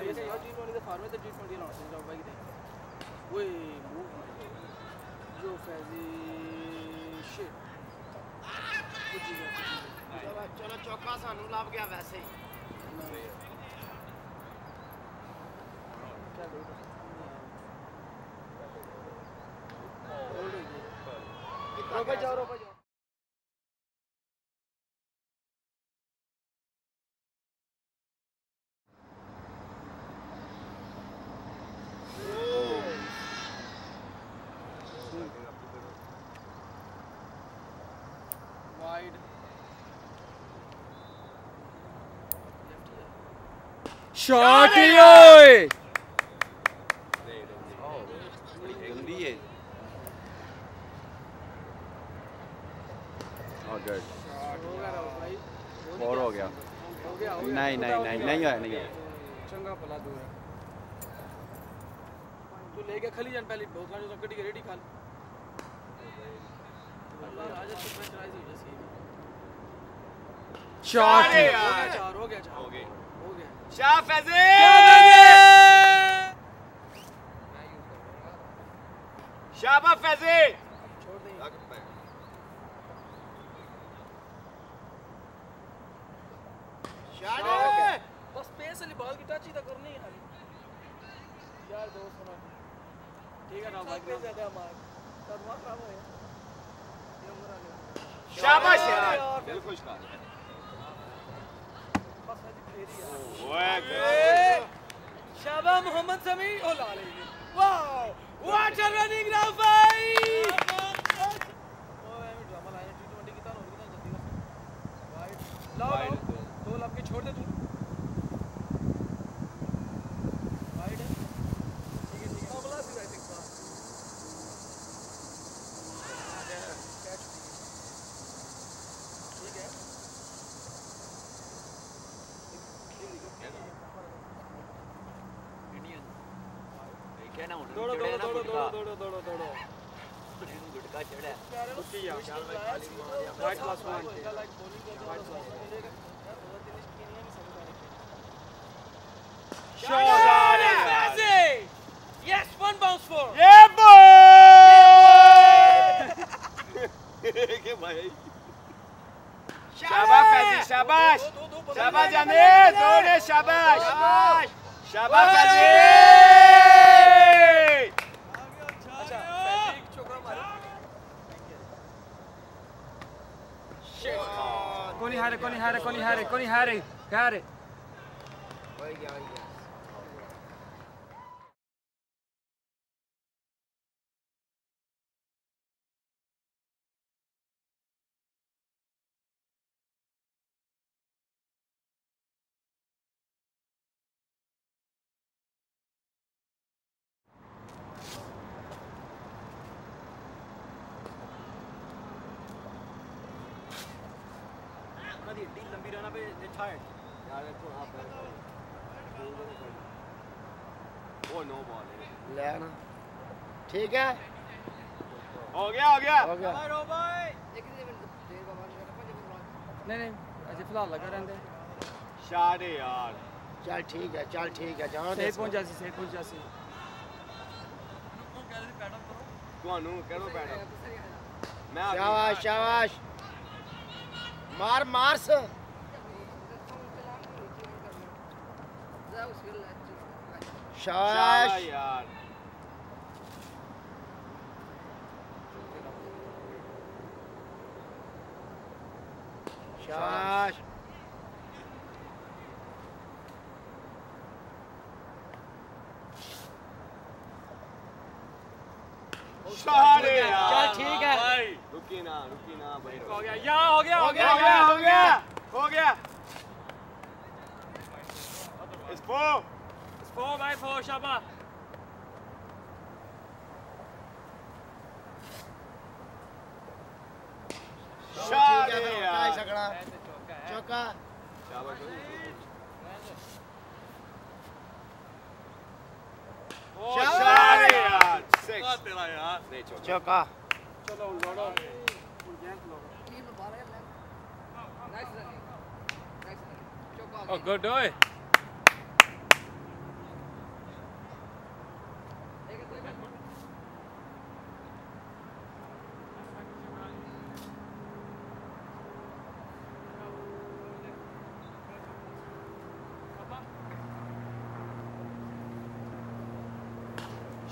वैसे यार T20 ਦੇ ਫਾਰਮੇ ਤੇ T20 ਲਾਉਣਾ ਚਾਹੀਦਾ ਬਾਈ ਕਿਤੇ ਓਏ ਜੋ ਫੈਜ਼ੀ ਸ਼ਿਟ ਚਲੋ ਚੌਕਾ ਸਾਨੂੰ ਲੱਭ ਗਿਆ ਵੈਸੇ ਹੀ रोको जाओ वाइड शॉट ही ओए गंदी है गुड और हो गया नहीं है चंगा भला दूर है तू लेके खली जान पहले बहुत खाने तो कटी रेडी खा राजा तो मैच राइज हो जैसे शॉट हो गया शाह फैजी शाबाश फैजी छोड़ दे बस पेस वाली बॉल की टच ही तो करनी है यार दोस्त सुनो ठीक है ना भाई पे ज्यादा मार दिमाग खराब हो गया ये उम्र आ गया शाबाश यार बिल्कुल शिकार बस ऐसी फेरी यार ओए शाबाश मोहम्मद समी ओ ला ले wow what a running now भाई ओए मैं ड्रामा लाया T20 की तरह होगी ना जल्दी वाइड लाओ दो लब के छोड़ दे तू वाइड ठीक है मामला भी आई थिंक कैच ठीक है इंडियन क्या ना दौड़ो गुटका चढ़ा उसकी यार right plus 1 shot Yes, one bounce for. ये बॉय के भाई शाबाश फैजी शाबाश शाबाश जाने जोरे शाबाश शाबाश फैजी अच्छा एक छोकरा मारे कोनी हारे got it हो गया दी हड्डी लंबी रहना पे tired यार देखो आप ओ नो बॉल ले आना ठीक है हो गया नहीं अजय फिलहाल लगा रहंदे शादे यार चल ठीक है जाओ सही पहुंच जासी ਤੁਹਾਨੂੰ ਕਿਹੜਾ ਪੈਣਾ मैं शाबाश मार्स शाबाश यार शाबाश चल ठीक है रुकी ना भाई हो गया It's 4 by 4 शाबाश चौका चौका चलो लड़ो oh good boy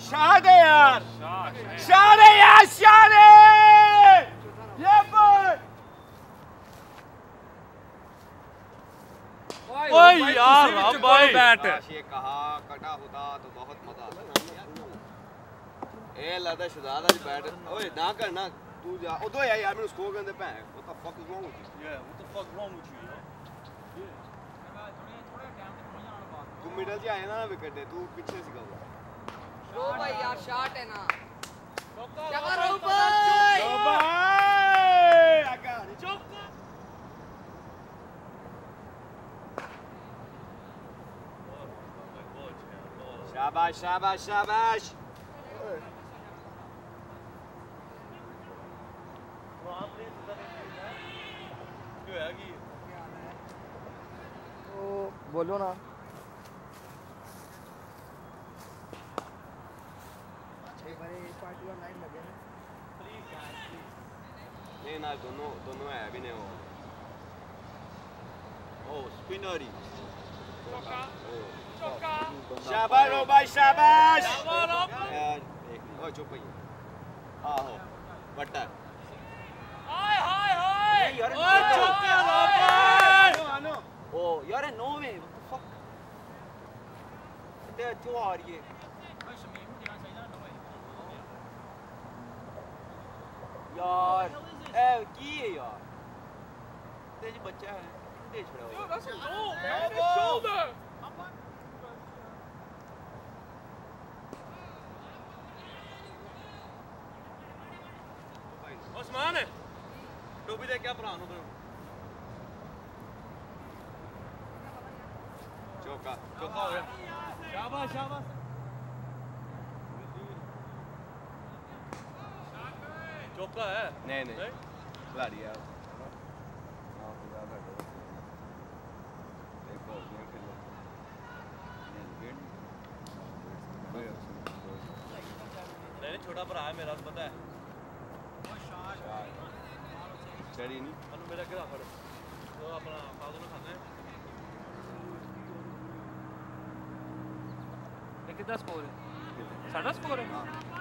शादे यार शादे यार शादे ये बोल ओए यार भाई बैट ये कहा कटा होता तो बहुत मजा आता ए लदा शुदादा जी बैट ओए ना कर ना तू जा ओ दो यार मैंने स्कोर करने पे what the fuck is wrong with you yeah what the fuck wrong with you तू मिडल से आया ना विकेट दे तू पीछे से कर रो भाई यार शॉट है ना चौका रो भाई go bye I got it चौका शाबाश शाबाश शाबाश तो बोलो ना नहीं ना दोनों है अभी नहीं हो ओ स्पिनर ही शाबाश रो भाई शाबाश यार एक ओ चुप भैया आहो बट्टा हाय हाय हाय यार ओए चौका रो भाई ओ यार no way what the fuck ते क्यों आ रही है यार ए की है यार तेज बच्चा है दे छोड़ो shoulder उस्मान टोपी दे क्या भरा नु चौका चौका हो गया शाबाश शाबाश चौका है नहीं नहीं खिलाड़ी यार हां याद है देखो ये खेलो नहीं छोटा भरा है मेरा पता है चढ़ी नहीं अनु मेरा गिरा फड़ तो अपना फादर ने खाना है ये कितना स्कोर है साढ़ा स्कोर है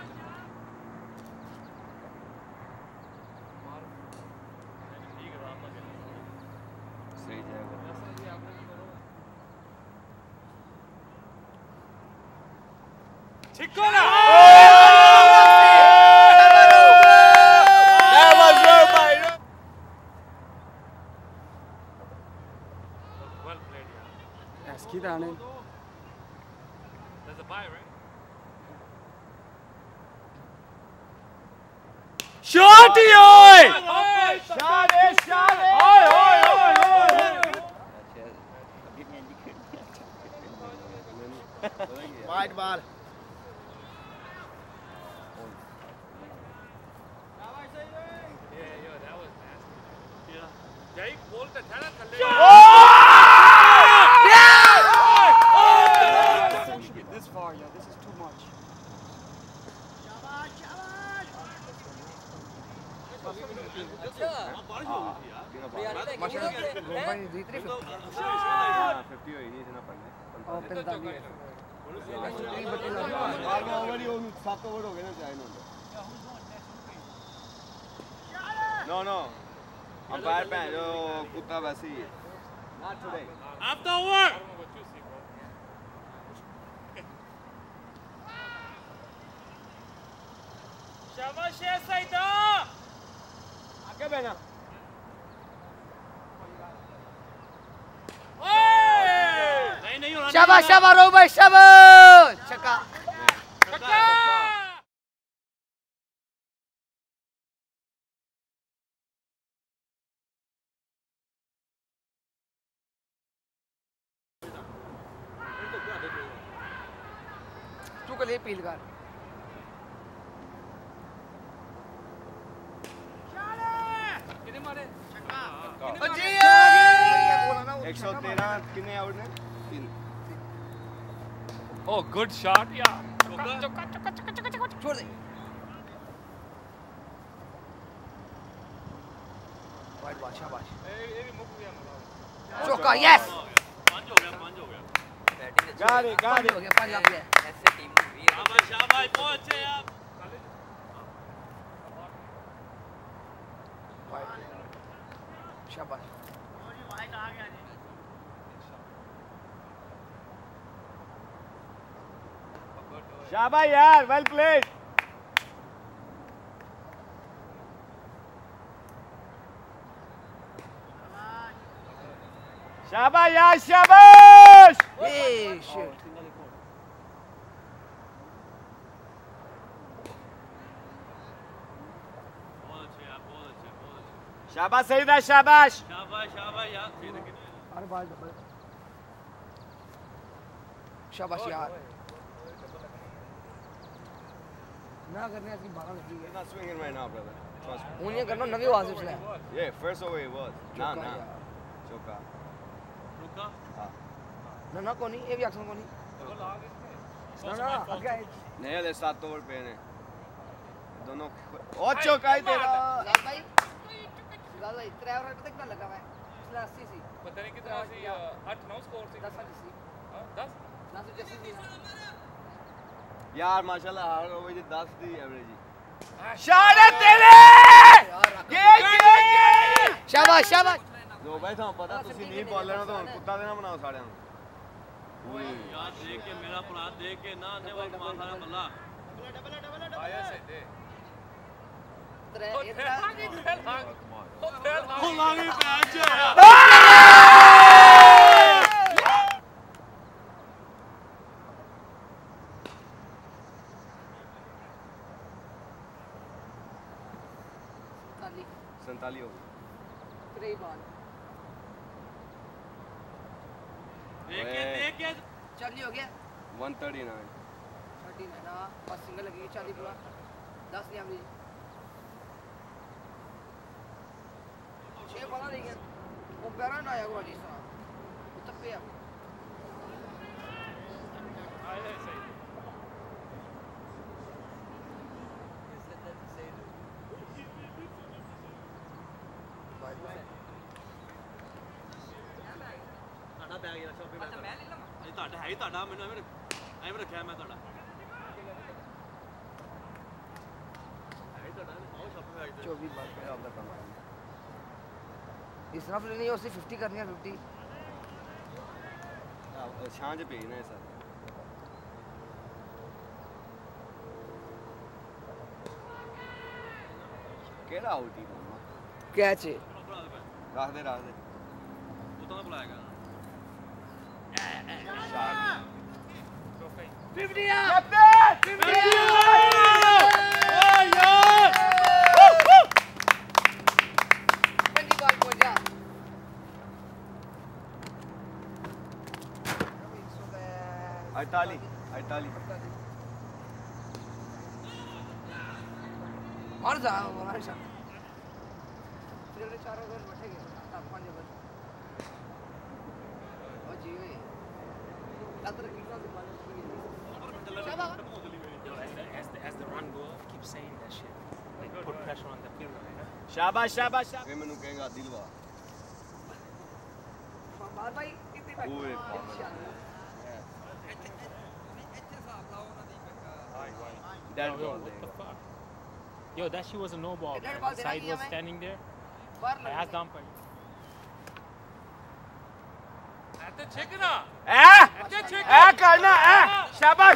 ठीक है राम ना सही जाएगा छिक्को ना Eski tane. There's a bye, right? Shot oy! शादे शादे ओए ओए ओए वाइड बॉल जय बोल का था ना थल्ले This far, yeah, this is too much. No, no. Umpire पे जो कुत्ता वैसे ही है. Not today. After work. शाबाश है सईदा. आगे बहना. नहीं होना. शाबाश शाबाश रो भाई शाबाश छक्का तू के लिए अपील कर कितने मारे? 113 कितने आउट ने? 3. Oh, good shot, yeah. छोड़ दे वाइड बॉल शाबाश चौका यस 5 हो गया. Got it. हो गया 5 लग गया ऐसे टीम हुई है. शाबाश. शाबाश बहुत अच्छे यार शाबाश शाबाश यार, वेल प्लेड। शाबाश यार, शाबाश। ए शिट शाबाश सही था, शाबाश। शाबाश शाबाश यार अरे बाल शाबाश यार ना करने की बात लगी है Not swinging right now, brother. Trust me. उन्हें करना नवी आवाज उसने Yeah, first over it was. Nah, nah. Choka. रुका ना कोनी ये भी एक्शन कोनी ना आगे नहीं ले 7 ओवर पे ने दोनों और चौका ही तेरा भाई दादा इतना ओवर तक ना लगा मैं 80 सी पता नहीं कितना सी 8-9 स्कोर सी 10 सी 10 ना तो जैसे भी यार माशाल्लाह हर ओवर जी 10 दी एवरेज शाबाश तेरे। ये शाबाश शाबाश जो भाई था पता ਤੁਸੀਂ ਨਹੀਂ ਬੋਲਣਾ ਤਾਂ ਹੁਣ ਕੁੱਤਾ ਦੇਣਾ ਬਣਾਓ ਸਾਰਿਆਂ ਨੂੰ यार देख के मेरा प्लान देख के ना आने वाला मासारा बल्ला आया से दे त्रे लांगी पैच ताली 47 हो गई त्रे बॉल देख के चलिए हो गया 139 13 है ना बस सिंगल लगी 40 पूरा 10 नहीं एवरेज 6 बॉल नहीं गया वो पैरा ना आया वो जिस तरह तप्पे अब आया सही ਤੁਹਾਡਾ ਬੈਗ ਯਾਰ ਸ਼ਾਪਿੰਗ ਮੈਂ ਲੈ ਲਵਾਂ ਇਹ ਤੁਹਾਡਾ ਹੈ ਹੀ ਤੁਹਾਡਾ ਮੈਨੂੰ ਐਵੇਂ ਰੱਖਿਆ ਮੈਂ ਤੁਹਾਡਾ ਹੈ ਹੀ ਤੁਹਾਡਾ ਆਓ ਸ਼ਾਪਿੰਗ ਬੈਗ ਤੇ 24 बॉल ये आपका काम है इस तरफ लेनी है और सिर्फ 50 करनी है 50 छांझ भेजना है सर केड़ा आउट ही मामा कैच है रख दे ਉਹ ਤਾਂ ਬੁਲਾਏਗਾ 50 20 बॉल को जा अड़तालीस और जा हमारे साथ फिर अगले 4 ओवर बैठेंगे 5 ओवर और जी भाई अतर कितना से बाल as the run go keep saying that shit like put pressure on the fielder शाबाश शाबाश फिर मैंने कहेगा दिलवा बाल भाई कितनी बैठ ओए Dead ball what the fuck yo that shit was a no ball Dead man. ball The देना side नहीं was हमें। standing there बाहर I asked लग umpire ऐसे check ना ए करना ए शाबाश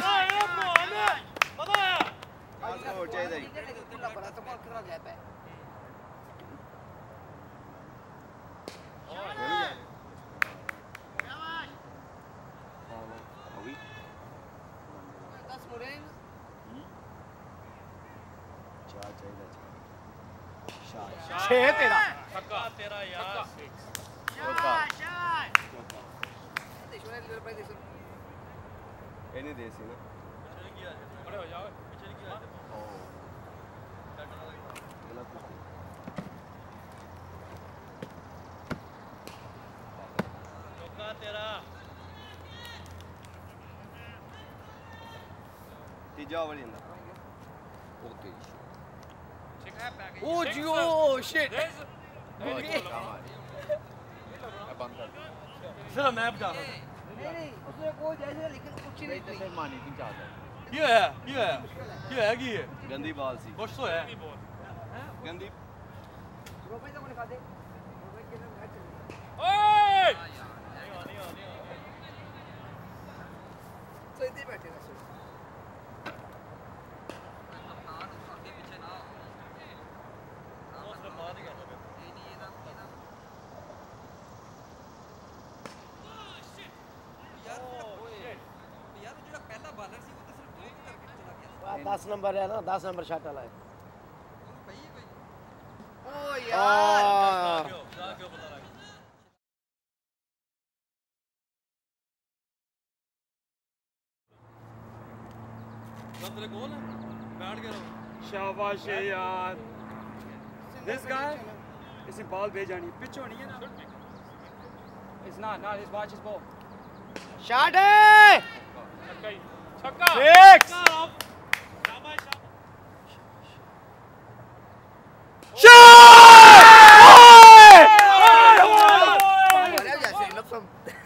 और चाहिए खुला पड़ा तो बॉल खराब जाता है अभी 10 मुरेन चार चाहिए छह तेरा छक्का तेरा यार देशों ने ले पाई देशों ये नहीं देसी ना खड़े हो जाओ गलत कुछ नहीं चौका तेरा तीजा ओवर ही ना ओ तेज Oh, Gio, shit. सिर्फ मैं बता रहा नहीं उसने कोई जैसे लेकिन कुछ ही नहीं मानी नहीं चाहता ਕੀ ਹੋਇਆ ਕੀ ਹੋਇਆ ਕੀ ਹੋਇਆ ਕੀ ਹੈ ਗੰਦੀ ਬਾਲ ਸੀ ਕੁਛ ਹੋਇਆ ਗੰਦੀ रोपे तो कोने खाते रोपे के ना मैच चल ਓਏ तो इधर बैठे ना सो यार जो पहला बॉलर सी वो तो सिर्फ दो करके चला गया 10 नंबर है ना 10 नंबर शॉट वाला है भाई ओ यार ਕਿਉਂ ਪਤਾ ਲੱਗ ਤੇਰੇ ਕੋਲ ਹੈ ਬੈਠ ਕੇ ਰਹੋ शाबाश है यार this guy इसे बॉल भेज जानी पिच होनी है ना it's not his watch his ball shot है ਛੱਕਾ six ਸ਼ਾਬਾਸ਼ अरे जैसे लपसम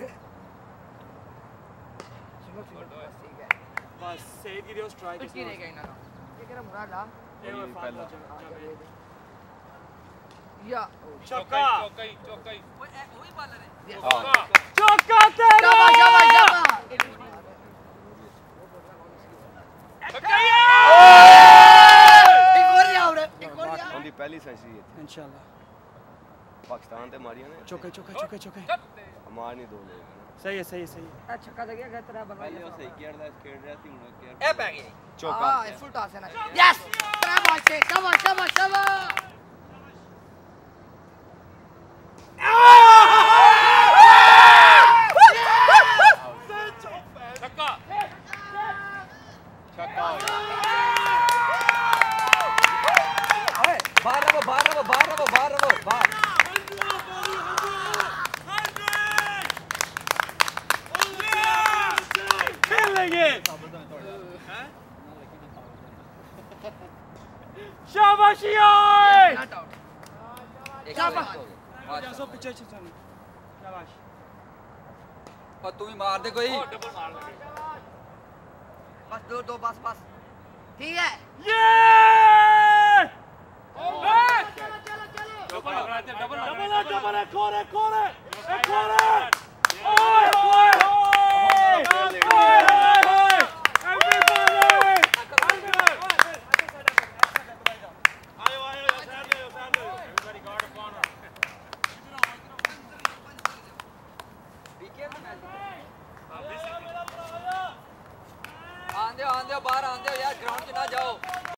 ठीक है बस सही की रियो स्ट्राइक कुछ नहीं रहेगा इनका ये कह रहा मुराद ला पहला या चौका ਚੌਕਾਈ ओए वही बॉलर है चौका तेरा शाबाश शाबाश एक और आओ रे एक और आओ ਉਹਦੀ ਪਹਿਲੀ ਸੈਂਚਰੀ ਇੱਥੇ इंशाल्लाह ਪਾਕਿਸਤਾਨ ਤੇ ਮਾਰੀਆਂ ਨੇ चौके चौके चौके चौके ਮਾਰ ਨਹੀਂ ਦੋ ਲੋਕ सही है सही है सही है छक्का लग गया तेरा बनवा ਪਹਿਲੇ ਉਹ ਸਹੀ ਖੇਡ ਰਿਹਾ ਸੀ ਹੁਣ ए पै गई ਚੌਕਾ हां फुल टॉस है ना यस शाबाश शाबाश शाबाश शाबाश ਛੱਕਾ ਛੱਕਾ बाहर खेल लेंगे शाबाशी ओए नॉट आउट शाबाश सो पीछे चल शाबाश और तू भी मार दे कोई ਡਬਲ ਮਾਰ ਲੱਗੇ बस दो दो बस बस ठीक है ये ਡਬਲ ਲਗਾ ਤੇ ਡਬਲ डबल है कोरे कोरे ओए ओए आंदे बाहर आंदे यार ग्राउंड 'ਚ ना जाओ